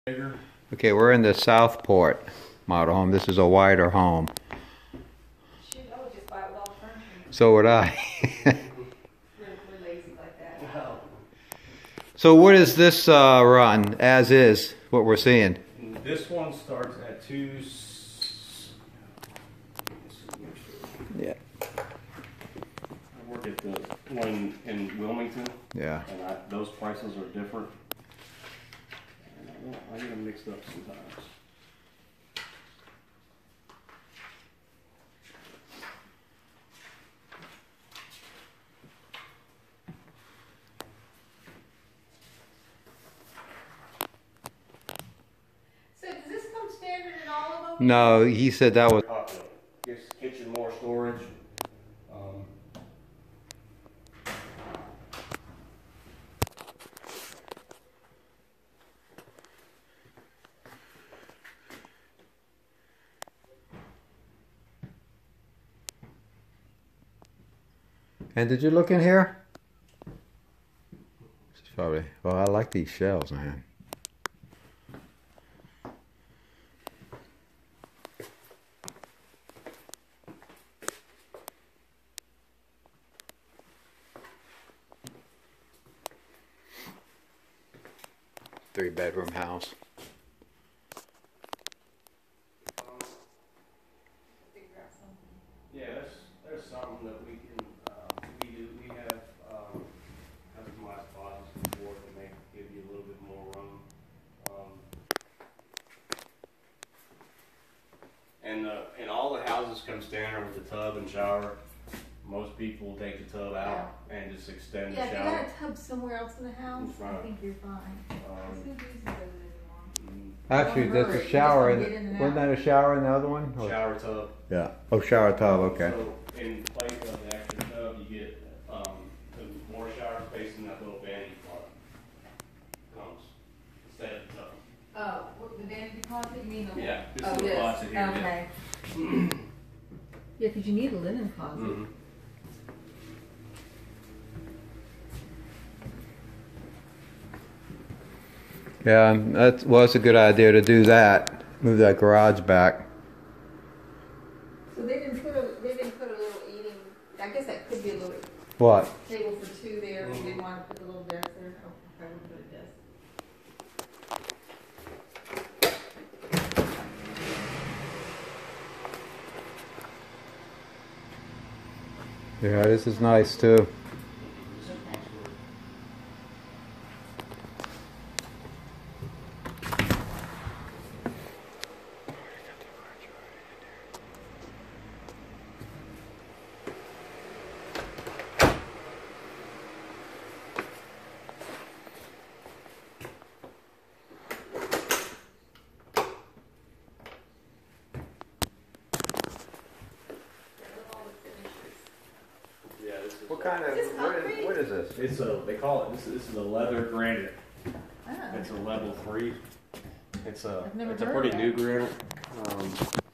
Okay, we're in the Southport model home. This is a wider home. Shoot, I would just buy it with all the furniture. So would I. We're lazy like that. So what is this run, as is, what we're seeing? This one starts at Yeah. I work at the one in Wilmington. Yeah. And those prices are different. And I get them mixed up sometimes. So does this come standard in all of them? No, he said that was... Gives the kitchen more storage. And did you look in here? This is probably... Well, I like these shelves, man. Three-bedroom house. Yeah, there's something that we can do. We have customized closets before to give you a little bit more room. And all the houses come standard with the tub and shower. Most people take the tub out and just extend the Yeah, if you shower. got a tub somewhere else in the house, I Right. think you're fine. Who uses those anymore? Actually, that's a shower. Wasn't that a shower in the other one? Or- Shower tub. Yeah. Oh, shower tub, okay. So in place of the extra tub, you get the more shower space in that little vanity closet comes instead of the tub. Oh, the vanity closet, you mean the Yeah, this oh, little closet here. Okay. Yeah, because you need a linen closet. Mm-hmm. Yeah, that was a good idea to do that. Move that garage back. So they didn't put a little eating. I guess that could be a little What? table for two there. We didn't want to put a little desk there. Oh, I would put a desk. Yeah, this is nice too. Yeah, this is What kind of, Is this concrete? what is this? It's a, they call it, this is a leather granite. Oh. It's a level 3. It's a I've never it's a heard pretty of new that. granite.